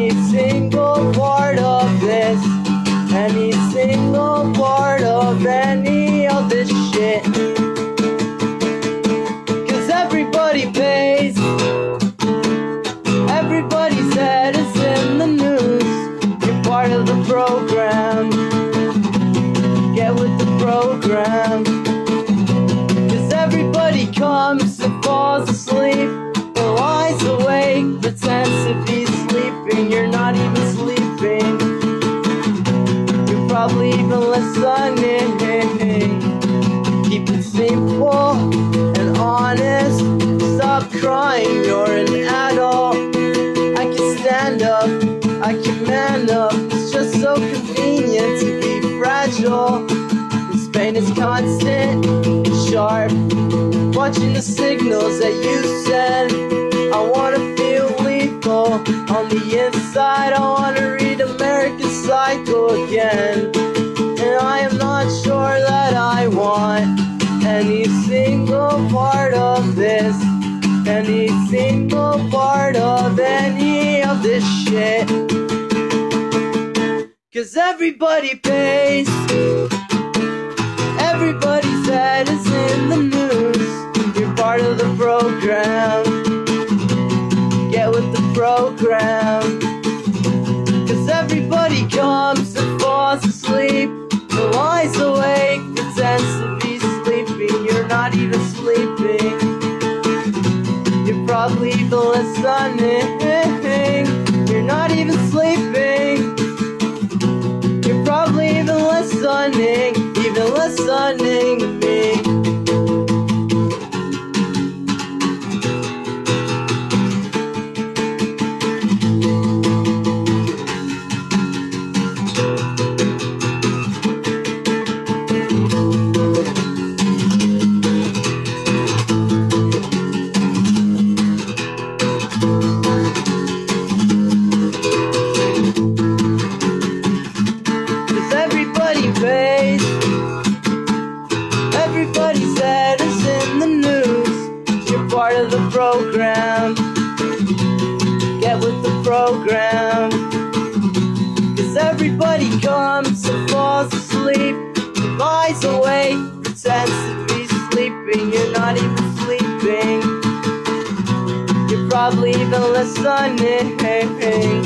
any single part of this, any single part of any of this shit. Cause everybody pays, everybody's head is in the news. You're part of the program, get with the program. Cause everybody comes and falls asleep and lies awake, pretends to be sleeping. You're not even sleeping, you're probably even listening. Keep it simple and honest, stop crying, you're an adult. I can stand up, I can man up. It's just so convenient to be fragile. This pain is constant and sharp, watching the signals that you send. I wanna feel lethal on the inside, I wanna read American Psycho again. And I am not sure that I want any single part of this, any single part of any of this shit. Cause everybody pays, everybody's head is in the news. You're part of the program, get with the program. Cause everybody comes and falls asleep and lies awake, pretends to be sleeping. You're not even sleeping, you're probably even listening. You're not even sleeping, you're probably even listening to me. Everybody's head is in the news. You're part of the program, get with the program. Cause everybody comes and falls asleep, lies awake, pretends to be sleeping. You're not even sleeping, you're probably even listening.